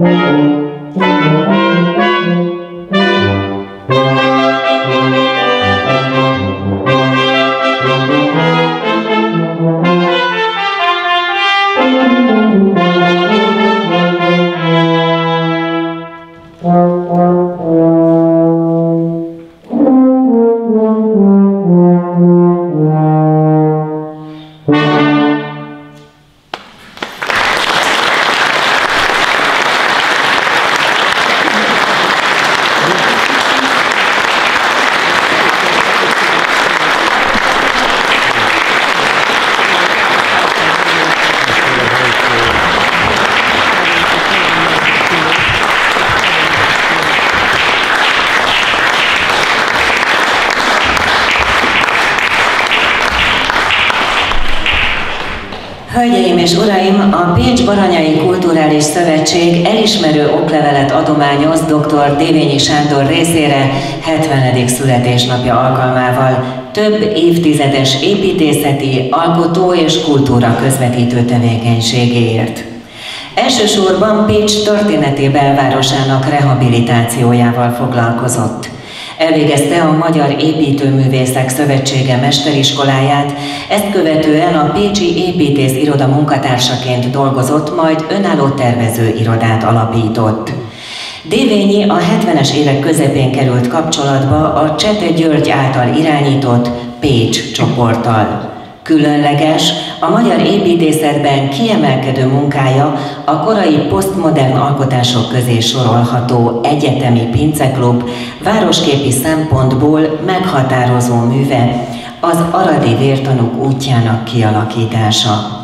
Hölgyeim és uraim, a Pécs-Baranyai Kulturális Szövetség elismerő oklevelet adományoz dr. Dévényi Sándor részére hetvenedik születésnapja alkalmával több évtizedes építészeti, alkotó és kultúra közvetítő tevékenységéért. Elsősorban Pécs történeti belvárosának rehabilitációjával foglalkozott. Elvégezte a Magyar Építőművészek Szövetsége mesteriskoláját, ezt követően a Pécsi Építésziroda munkatársaként dolgozott, majd önálló tervező irodát alapított. Dévényi a hetvenes évek közepén került kapcsolatba a Csete György által irányított Pécs csoporttal. Különleges, a magyar építészetben kiemelkedő munkája a korai posztmodern alkotások közé sorolható Egyetemi Pinceklub városképi szempontból meghatározó műve, az aradi vértanúk útjának kialakítása.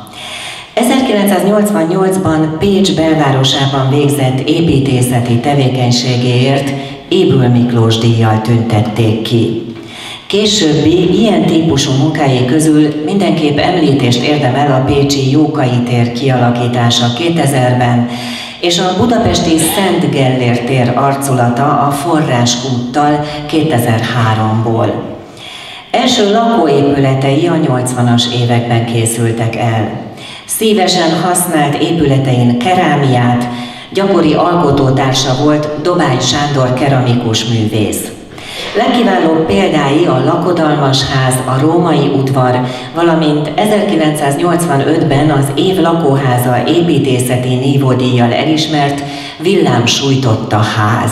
ezerkilencszáznyolcvannyolcban Pécs belvárosában végzett építészeti tevékenységéért Ébül Miklós díjjal tüntették ki. Későbbi ilyen típusú munkái közül mindenképp említést érdemel a pécsi Jókai tér kialakítása kétezerben, és a budapesti Szent Gellér tér arculata a Forráskúttal kétezer-háromból. Első lakóépületei a nyolcvanas években készültek el. Szívesen használt épületein kerámiát, gyakori alkotótársa volt Dobány Sándor keramikus művész. Legkiválóbb példái a Lakodalmas ház, a Római udvar, valamint ezerkilencszáznyolcvanötben az év lakóháza építészeti nívódíjjal elismert Villám sújtotta ház.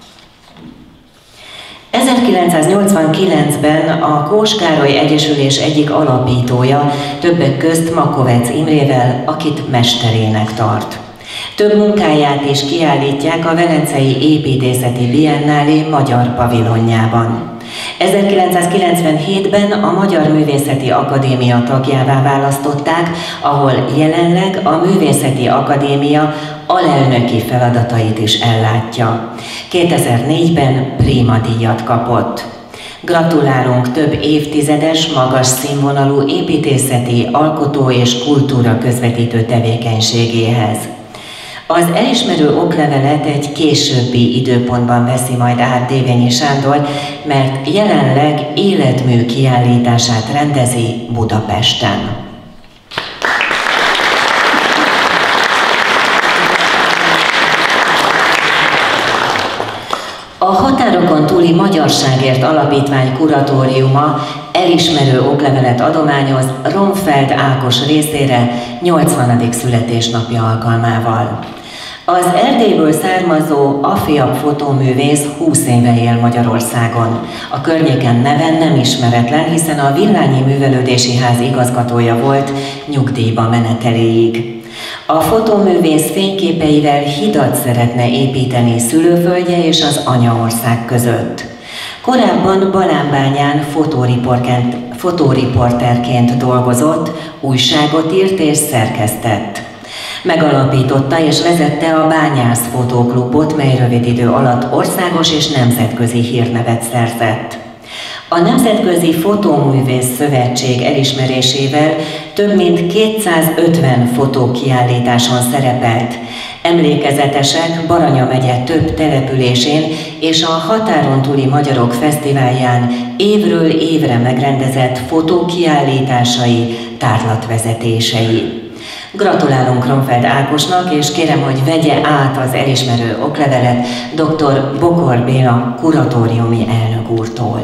ezerkilencszáznyolcvankilencben a Kós Károly Egyesülés egyik alapítója, többek közt Makovec Imrével, akit mesterének tart. Több munkáját is kiállítják a Velencei Építészeti Biennálé magyar pavilonjában. ezerkilencszázkilencvenhétben a Magyar Művészeti Akadémia tagjává választották, ahol jelenleg a Művészeti Akadémia alelnöki feladatait is ellátja. kétezer-négyben Prima díjat kapott. Gratulálunk több évtizedes, magas színvonalú építészeti, alkotó és kultúra közvetítő tevékenységéhez. Az elismerő oklevelet egy későbbi időpontban veszi majd át Dévényi Sándor, mert jelenleg életmű kiállítását rendezi Budapesten. A Határokon túli Magyarságért Alapítvány kuratóriuma elismerő oklevelet adományoz Romfeld Ákos részére nyolcvanadik születésnapja alkalmával. Az Erdélyből származó Afiab fotóművész húsz éve él Magyarországon. A környéken neven nem ismeretlen, hiszen a Villányi Művelődési Ház igazgatója volt nyugdíjba meneteléig. A fotóművész fényképeivel hidat szeretne építeni szülőföldje és az anyaország között. Korábban Balánbányán fotóriporterként dolgozott, újságot írt és szerkesztett. Megalapította és vezette a Bányász Fotóklubot, mely rövid idő alatt országos és nemzetközi hírnevet szerzett. A Nemzetközi Fotóművész Szövetség elismerésével több mint kétszázötven fotókiállításon szerepelt. Emlékezetesek Baranya megye több településén és a Határon túli Magyarok Fesztiválján évről évre megrendezett fotókiállításai, tárlatvezetései. Gratulálunk Kronfeld Ákosnak, és kérem, hogy vegye át az elismerő oklevelet dr. Bokor Béla kuratóriumi elnök úrtól.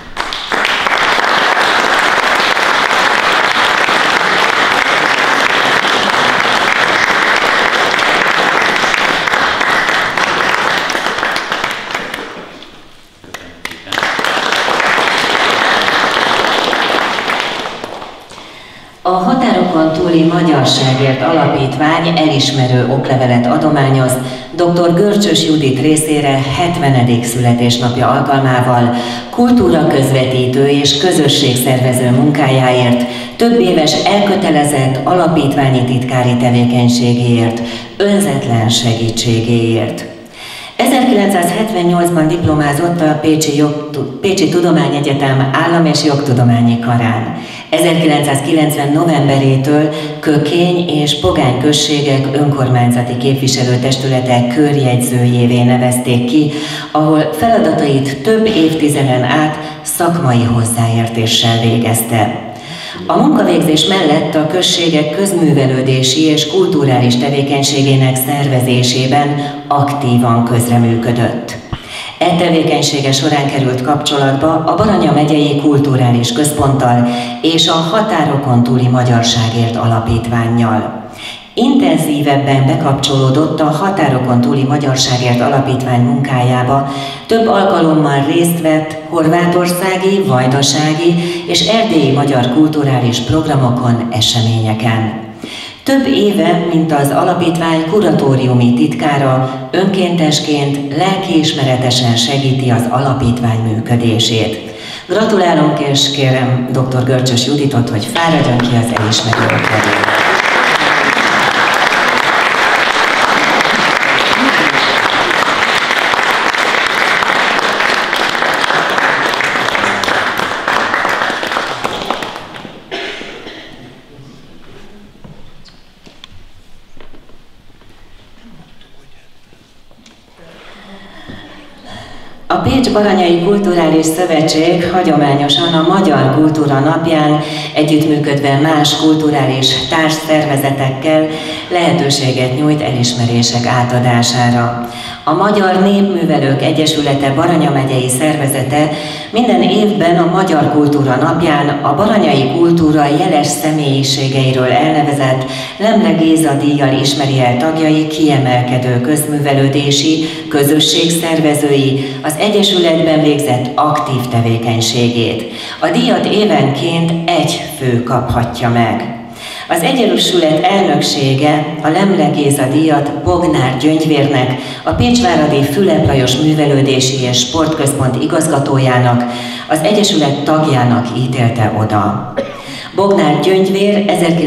A Határokon túli Magyarságért Alapítvány elismerő oklevelet adományoz dr. Görcsös Judit részére hetvenedik születésnapja alkalmával kultúra közvetítő és közösségszervező munkájáért, több éves elkötelezett alapítványi titkári tevékenységéért, önzetlen segítségéért. ezerkilencszázhetvennyolcban diplomázott a Pécsi, Jog, Pécsi Tudományegyetem Állam- és Jogtudományi Karán. ezerkilencszázkilencven novemberétől Kökény és Pogány községek önkormányzati képviselőtestületek körjegyzőjévé nevezték ki, ahol feladatait több évtizeden át szakmai hozzáértéssel végezte. A munkavégzés mellett a községek közművelődési és kulturális tevékenységének szervezésében aktívan közreműködött. E tevékenysége során került kapcsolatba a Baranya megyei kulturális központtal és a Határokon túli Magyarságért Alapítvánnyal. Intenzívebben bekapcsolódott a Határokon túli Magyarságért Alapítvány munkájába, több alkalommal részt vett horvátországi, vajdasági és erdélyi magyar kulturális programokon, eseményeken. Több éve, mint az alapítvány kuratóriumi titkára, önkéntesként lelkiismeretesen segíti az alapítvány működését. Gratulálunk, és kérem dr. Görcsös Juditot, hogy fáradjon ki az elismerő oklevél. A Pécs-Baranyai Kulturális Szövetség hagyományosan a Magyar Kultúra Napján együttműködve más kulturális társszervezetekkel lehetőséget nyújt elismerések átadására. A Magyar Népművelők Egyesülete Baranya megyei szervezete minden évben a Magyar Kultúra Napján a baranyai kultúra jeles személyiségeiről elnevezett Lemle Géza díjjal ismeri el tagjai kiemelkedő közművelődési, közösségszervezői, az Egyesületben végzett aktív tevékenységét. A díjat évenként egy fő kaphatja meg. Az Egyesület elnöksége a Lemle Géza díjat Bognár Gyöngyvérnek, a Pécsváradi Fülep Lajos Művelődési és Sportközpont igazgatójának, az Egyesület tagjának ítélte oda. Bognár Gyöngyvér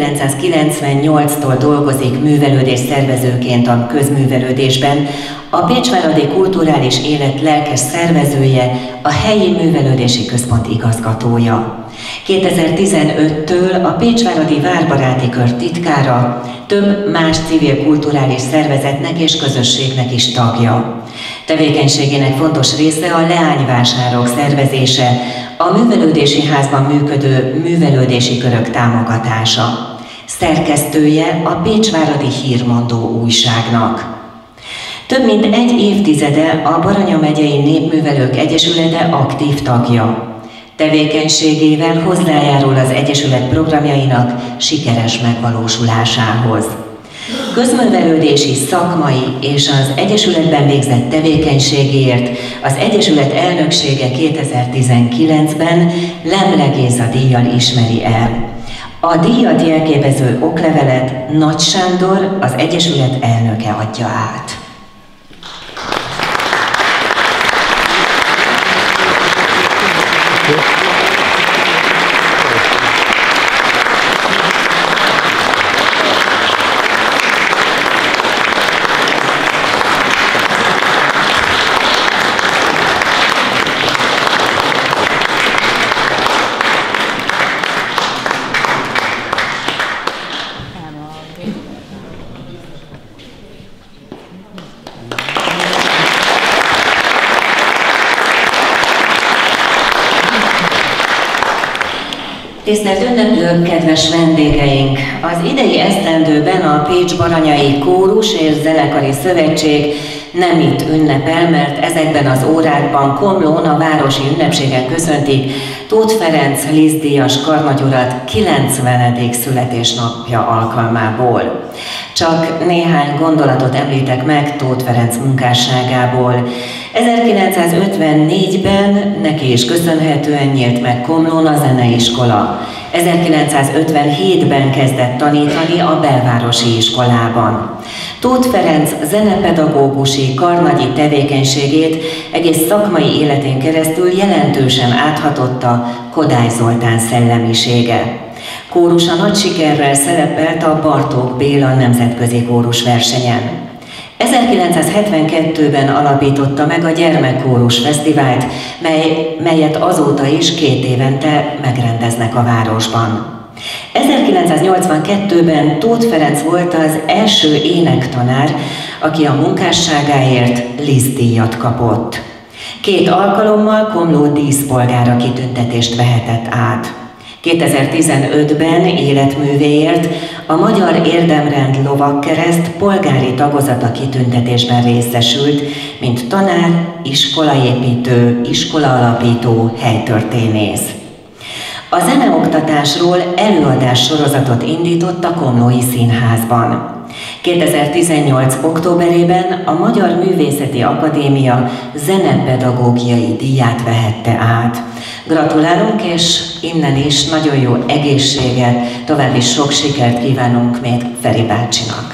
ezerkilencszázkilencvennyolctól dolgozik művelődés szervezőként a közművelődésben, a Pécsváradi Kulturális Élet lelkes szervezője, a helyi művelődési központ igazgatója. kétezer-tizenöttől a Pécsváradi Várbaráti Kör titkára, több más civil kulturális szervezetnek és közösségnek is tagja. Tevékenységének fontos része a leányvásárok szervezése, a művelődési házban működő művelődési körök támogatása. Szerkesztője a Pécsváradi Hírmondó újságnak. Több mint egy évtizede a Baranya megyei Népművelők Egyesülete aktív tagja. Tevékenységével hozzájárul az Egyesület programjainak sikeres megvalósulásához. Közművelődési, szakmai és az Egyesületben végzett tevékenységéért az Egyesület elnöksége kétezer-tizenkilencben Lemle Géza díjjal ismeri el. A díjat jelképező oklevelet Nagy Sándor, az Egyesület elnöke adja át. Tisztelt ünneplők, kedves vendégeink! Az idei esztendőben a Pécs-Baranyai Kórus és Zenekari Szövetség nem itt ünnepel, mert ezekben az órákban Komlón a városi ünnepségen köszöntik Tóth Ferenc Liszt-díjas karnagyurat kilencvenedik születésnapja alkalmából. Csak néhány gondolatot említek meg Tóth Ferenc munkásságából. ezerkilencszázötvennégyben neki is köszönhetően nyílt meg Komlón a zeneiskola. ezerkilencszázötvenhétben kezdett tanítani a belvárosi iskolában. Tóth Ferenc zenepedagógusi karnagyi tevékenységét egész szakmai életén keresztül jelentősen áthatotta Kodály Zoltán szellemisége. Kórusa nagy sikerrel szerepelt a Bartók Béla nemzetközi kórusversenyen. ezerkilencszázhetvenkettőben alapította meg a Gyermekkórus Fesztivált, mely, melyet azóta is két évente megrendeznek a városban. ezerkilencszáznyolcvankettőben Tóth Ferenc volt az első énektanár, aki a munkásságáért Liszt-díjat kapott. Két alkalommal Komló díszpolgára kitüntetést vehetett át. kétezer-tizenötben életművéért a Magyar Érdemrend Lovagkereszt polgári tagozata kitüntetésben részesült, mint tanár, iskolaépítő, iskolaalapító, helytörténész. A zeneoktatásról előadás sorozatot indított a Komlói Színházban. kétezer-tizennyolc októberében a Magyar Művészeti Akadémia zenepedagógiai díját vehette át. Gratulálunk, és innen is nagyon jó egészséget, további sok sikert kívánunk még Feri bácsinak.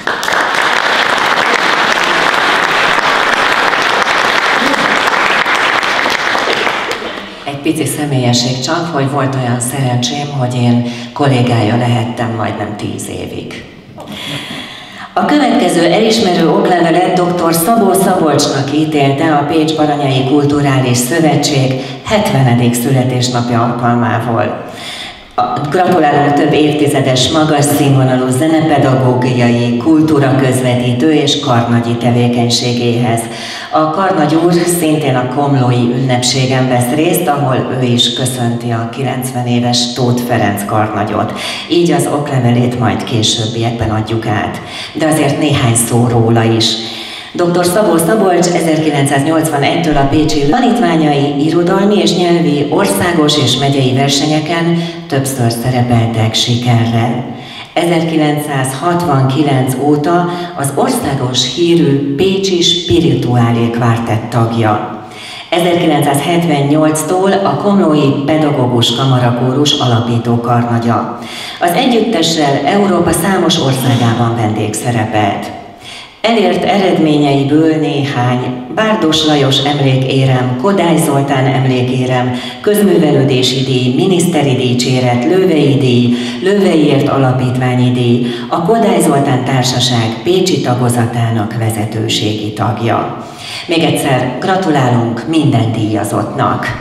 Egy pici személyesség csak, hogy volt olyan szerencsém, hogy én kollégája lehettem majdnem tíz évig. A következő elismerő oklevelet dr. Szabó Szabolcsnak ítélte a Pécs-Baranyai Kulturális Szövetség hetvenedik születésnapja alkalmából. Gratulálunk több évtizedes magas színvonalú zenepedagógiai, kultúra közvetítő és karnagyi tevékenységéhez. A karnagy úr szintén a komlói ünnepségen vesz részt, ahol ő is köszönti a kilencven éves Tóth Ferenc karnagyot. Így az oklevelét majd későbbiekben adjuk át. De azért néhány szó róla is. dr. Szabó Szabolcs ezerkilencszáznyolcvanegytől a pécsi tanítványai irodalmi és nyelvi országos és megyei versenyeken többször szerepeltek sikerrel. ezerkilencszázhatvankilenc óta az országos hírű Pécsi Spirituálé Quartett tagja. ezerkilencszázhetvennyolctól a Komlói Pedagógus Kamarakórus alapító karnagya. Az együttessel Európa számos országában vendégszerepelt. Elért eredményeiből néhány: Bárdos Lajos emlékérem, Kodály Zoltán emlékérem, közművelődési díj, miniszteri dicséret, Lővei díj, Lőveiért alapítványi díj, a Kodály Zoltán Társaság pécsi tagozatának vezetőségi tagja. Még egyszer gratulálunk minden díjazottnak!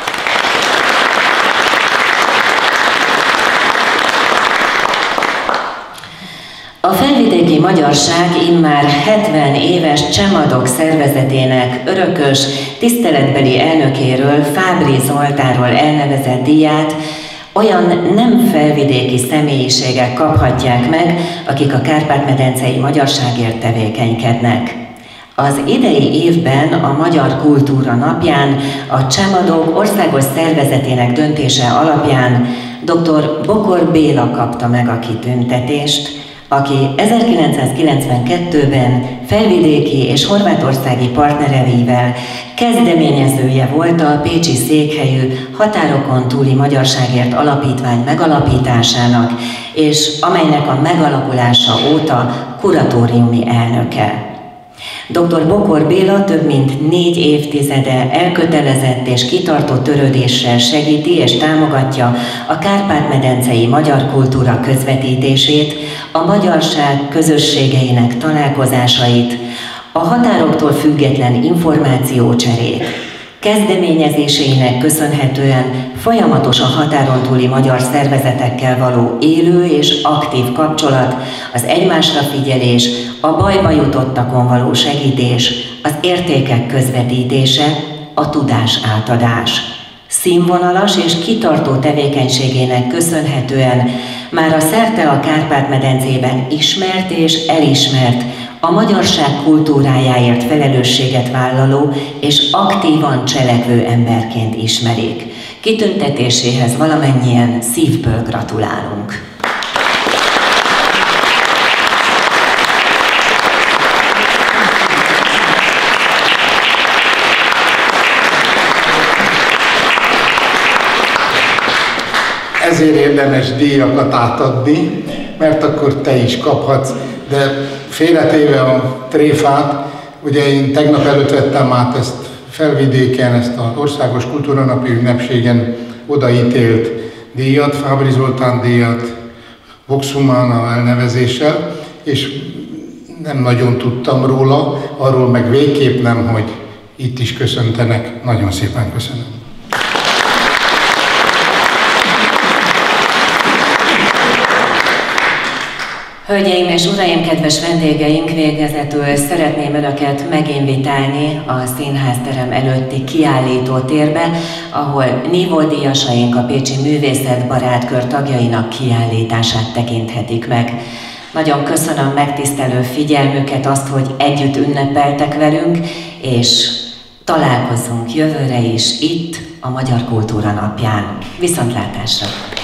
A felvidéki magyarság immár hetven éves Csemadok szervezetének örökös, tiszteletbeli elnökéről, Fábri Zoltánról elnevezett díját olyan nem felvidéki személyiségek kaphatják meg, akik a Kárpát-medencei magyarságért tevékenykednek. Az idei évben a Magyar Kultúra Napján a Csemadok országos szervezetének döntése alapján dr. Bokor Béla kapta meg a kitüntetést, aki ezerkilencszázkilencvenkettőben felvidéki és horvátországi partnereivel kezdeményezője volt a pécsi székhelyű Határokon túli magyarságért alapítvány megalapításának, és amelynek a megalakulása óta kuratóriumi elnöke. dr. Bokor Béla több mint négy évtizede elkötelezett és kitartó törődéssel segíti és támogatja a Kárpát-medencei magyar kultúra közvetítését, a magyarság közösségeinek találkozásait, a határoktól független információcserét. Kezdeményezéseinek köszönhetően folyamatos a határon túli magyar szervezetekkel való élő és aktív kapcsolat, az egymásra figyelés, a bajba jutottakon való segítés, az értékek közvetítése, a tudás átadás. Színvonalas és kitartó tevékenységének köszönhetően már a szerte a Kárpát-medencében ismert és elismert, a magyarság kultúrájáért felelősséget vállaló és aktívan cselekvő emberként ismerik. Kitüntetéséhez valamennyien szívből gratulálunk. Ezért érdemes díjakat átadni, mert akkor te is kaphatsz, de félretéve a tréfát, ugye én tegnap előtt vettem át ezt Felvidéken, ezt az Országos Kultúranapi Ünnepségen odaítélt díjat, Fábry Zoltán díjat, Vox Humana elnevezéssel, és nem nagyon tudtam róla, arról meg végképp nem, hogy itt is köszöntenek. Nagyon szépen köszönöm. Hölgyeim és uraim, kedves vendégeink, végezetül szeretném Önöket meginvitálni a színházterem előtti kiállítótérbe, ahol nívódíjasaink a Pécsi Művészetbarátkör tagjainak kiállítását tekinthetik meg. Nagyon köszönöm megtisztelő figyelmüket, azt, hogy együtt ünnepeltek velünk, és találkozunk jövőre is itt, a Magyar Kultúra Napján. Viszontlátásra!